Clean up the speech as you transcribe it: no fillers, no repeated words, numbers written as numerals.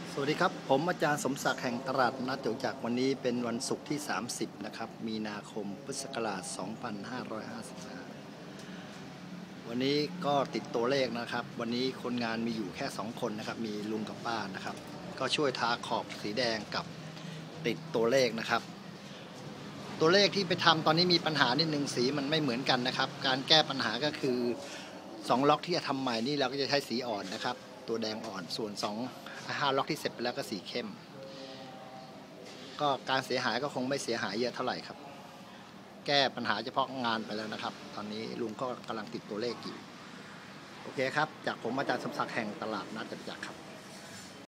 สวัสดีครับผมอาจารย์สมศักดิ์แห่งตลาดนัดจตุจักรวันนี้เป็นวันศุกร์ที่30นะครับมีนาคมพุทธศักราช2555วันนี้ก็ติดตัวเลขนะครับวันนี้คนงานมีอยู่แค่2คนนะครับมีลุงกับป้านะครับก็ช่วยทาขอบสีแดงกับติดตัวเลขนะครับตัวเลขที่ไปทำตอนนี้มีปัญหานิดนึงสีมันไม่เหมือนกันนะครับการแก้ปัญหาก็คือ2ล็อกที่จะทำใหม่นี่เราก็จะใช้สีอ่อนนะครับตัวแดงอ่อนส่วน5ล็อกที่เสร็จไปแล้วก็สีเข้มก็การเสียหายก็คงไม่เสียหายเยอะเท่าไหร่ครับแก้ปัญหาเฉพาะงานไปแล้วนะครับตอนนี้ลุงก็กำลังติดตัวเลขอยู่โอเคครับจากผมอาจารย์สมศักดิ์แห่งตลาดนัดจตุจักรครับ